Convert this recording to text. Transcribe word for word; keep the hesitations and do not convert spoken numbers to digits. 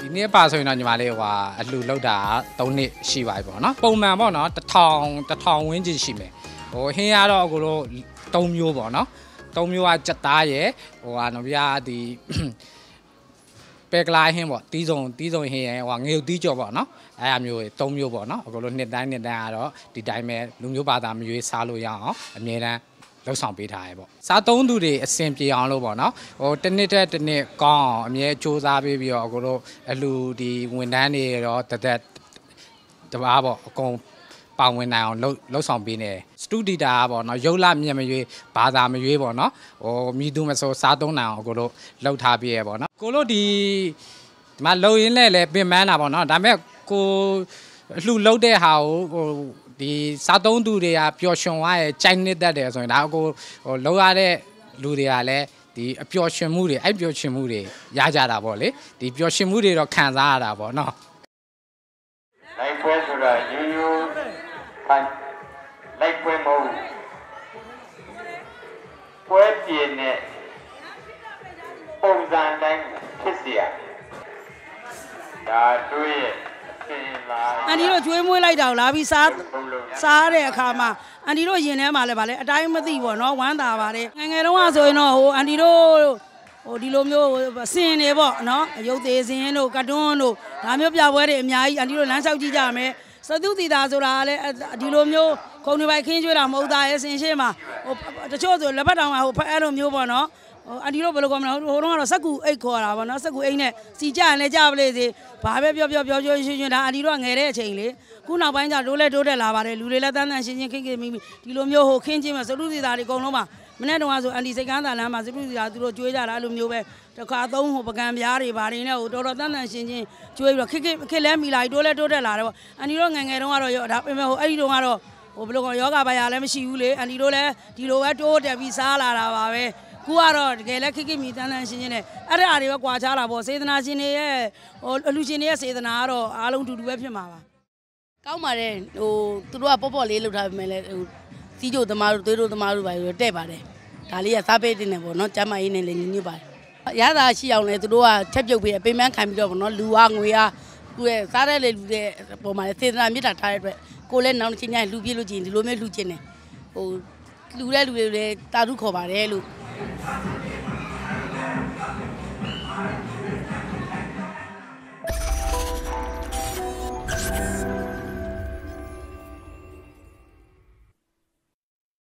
ဒီနေ့ပါဆိုရင်တော့ညီမလေးဟိုအလှလောက်တာသုံးနှစ်ရှိပါပြီပေါ့နော်ပုံမှန်ပေါ့နော်တစ်ထောင်တစ်ထောင်ဝန်းကျင်ရှိမယ်ဟိုဟင်းရတော့ကိုတို့သုံးမျိုးပေါ့နော်သုံးမျိုးကကြက်သားရယ်ဟိုဟာနော်ဗျာဒီပဲကလာဟင်းပေါ့တီးစုံတီးစုံဟင်းရယ်ဟိုငရုတ်တီးကြော်ပေါ့နော်အဲ့အမျိုးသုံးမျိုးပေါ့နော်အခုလိုနှစ်တိုင်းနှစ်တိုင်းကတော့ဒီတိုင်းပဲလူမျိုးဘာသာမရွေးစားလို့ရအောင်အမြဲတမ်းလောက်ဆောင်ပေးထားရပေါ့စားသုံးသူတွေအဆင်ပြေအောင်လို့ပေါ့နော်ဟိုတစ်နှစ်တစ်နှစ်ကောင်းအောင်အမြဲစူးစမ်းပေးပြီးတော့အခုတို့အလူဒီဝန်ထမ်းတွေရောတသက်တပါးပေါ့အကုန်ပါဝင်နိုင်အောင်လှုပ်လှုပ်ဆောင်ပေးနေစတူဒီတာပေါ့နော်ရုပ်လမြင်မရွေးဘာသာမရွေးပေါ့နော်ဟိုမိသူမဆိုစားသုံးနိုင်အောင်ကိုတို့လှုပ်ထားပေးရပေါ့နော်ကိုတို့ဒီဒီမှာလှုပ်ရင်းနဲ့လည်းပင်ပန်းတာပေါ့နော်ဒါပေမဲ့ကိုလှူလှုပ်တဲ့ဟာကိုဟိုဒီစားသုံးသူတွေကပျော်ရွှင်သွားရဲ့ကြိုက်နစ်တတ်တယ်ဆိုရင်ဒါကိုဟိုလှုပ်ရတဲ့လူတွေကလည်းဒီအပျော်ရွှင်မှုတွေအဲ့ပျော်ရွှင်မှုတွေရကြတာပေါ့လေဒီပျော်ရွှင်မှုတွေတော့ခံစားရတာပေါ့နော်လိုက်ပွဲဆိုတာရိုးရိုးခိုင်လိုက်ပွဲမဟုတ်ပွဲပြင်းတဲ့ပုံစံတိုင်းဖြစ်เสียဒါတွေ့ရဲ့အန်ဒီတို့ကျွေးမွေးလိုက်တာကိုလာပြီးစားစားတဲ့အခါမှာအန်ဒီတို့ရင်ထဲမှာလည်းဗာလဲအတိုင်းမသိပေါ့နော်ဝမ်းသာပါတယ်ငယ်ငယ်တုန်းကဆိုရင်တော့ဟိုအန်ဒီတို့ဟိုဒီလိုမျိုးစင်နေပေါ့နော်ရုပ်သေးစင်တို့ကတွန်းတို့ဒါမျိုးပြပွဲတွေအများကြီးအန်ဒီတို့လမ်းလျှောက်ကြည့်ကြမယ်စသုတီတာဆိုတာလည်းဒီလိုမျိုးခုံတွေပိုက်ခင်းကျွေးတာမဟုတ်သားရဲ့စင်ရှင်းမှာဟိုတချို့ဆိုလက်ပတ်တောင်ကဟိုဖက်အဲ့လိုမျိုးပေါ့နော်ဟိုအန်ဒီတို့ဘယ်လိုကောမလဲဟိုတုန်းကတော့စက်ကူအိတ်ခေါ်တာပေါ့နော်စက်ကူအိတ်နဲ့စီကြရင်လည်းကြပါလေစေဘာပဲပြောပြောပြောပြောရှင်းရှင်းဒါအန်ဒီတို့ကငယ်တဲ့အချိန်လေခုနောက်ပိုင်းကျတိုးလဲတိုးတက်လာပါတယ်လူတွေလည်းတန်းတန်းရှင်းရှင်းခင်းခင်းမိမိဒီလိုမျိုးဟိုခင်းချင်းမှာစသုတီတာတွေအကုန်လုံးမှာမနေ့တုန်းကဆိုအန်ဒီစိတ်ကန်းသာလမ်းမှာစသုတီတာသူတို့ကျွေးကြတာအဲ့လိုမျိုးပဲတစ်ခါသုံးဟိုပကံပြားတွေဘာတွေနဲ့ဟိုတော်တော်တန်းတန်းရှင်းရှင်းကျွေးပြီးတော့ခစ်ခစ်ခစ်လဲမိလာတိုးလဲတိုးတက်လာတယ်ပေါ့အန်ဒီတို့ငယ်ငယ်တုန်းကတော့ဒါပေမဲ့ဟိုအဲ့ဒီတုန်းကတော့ဟိုဘယ်လိုကောယောဂဘာယာလည်းမရှိဘူးလေအန်ဒီတို့လည်းဒီလိုပဲတိုးတက်ပြီးစားလာတာပါပဲခုကတော့တကယ်လည်းခိခိမီတန်းတန်းရှင်းရှင်းနဲ့အဲ့ဒါတွေပဲကြွာချလာပေါ့စေတနာရှင်တွေရဲ့ဟိုအလူရှင်တွေရဲ့စေတနာကတော့အားလုံးတူတူပဲဖြစ်မှာပါကောင်းပါတယ်ဟိုသူတို့ကပေါ့ပေါ့လေးလှုပ်ထားပေမဲ့လည်းဟိုစီးကြိုသမားတို့သွေးတို့သမားတို့ပါပြီးတော့တဲ့ပါတယ်ဒါလေးကစားပေးတင်တယ်ပေါ့နော်ကျမ်းမာရေးနဲ့လည်းညီညွတ်ပါတယ်ရတာရှိအောင်လည်းသူတို့ကထက်ပြုတ်ပြီးအပိမန်းခံပြီးတော့ပေါ့နော်လူအားငွေအားသူရဲ့စားတဲ့လေလူတဲ့ပုံမှာစေတနာမြတ်တာထားတဲ့အတွက်ကိုလည်းနောက်တစ်ချိန်ညလူပြည့်လို့ချင်းဒီလိုမျိုးလှူချင်းတယ်ဟိုလူတဲ့လူတွေလည်းတာထုခေါ်ပါတယ်လို့